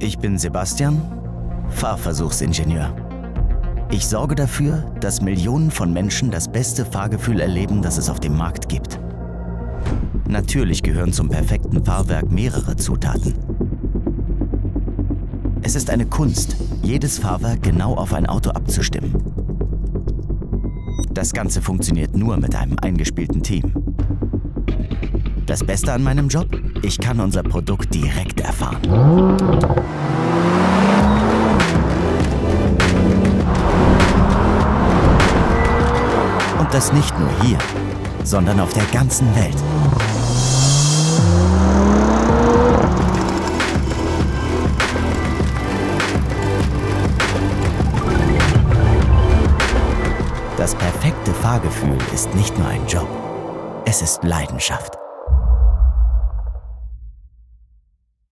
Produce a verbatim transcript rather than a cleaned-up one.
Ich bin Sebastian, Fahrversuchsingenieur. Ich sorge dafür, dass Millionen von Menschen das beste Fahrgefühl erleben, das es auf dem Markt gibt. Natürlich gehören zum perfekten Fahrwerk mehrere Zutaten. Es ist eine Kunst, jedes Fahrwerk genau auf ein Auto abzustimmen. Das Ganze funktioniert nur mit einem eingespielten Team. Das Beste an meinem Job? Ich kann unser Produkt direkt erfahren. Und das nicht nur hier, sondern auf der ganzen Welt. Das perfekte Fahrgefühl ist nicht nur ein Job, es ist Leidenschaft.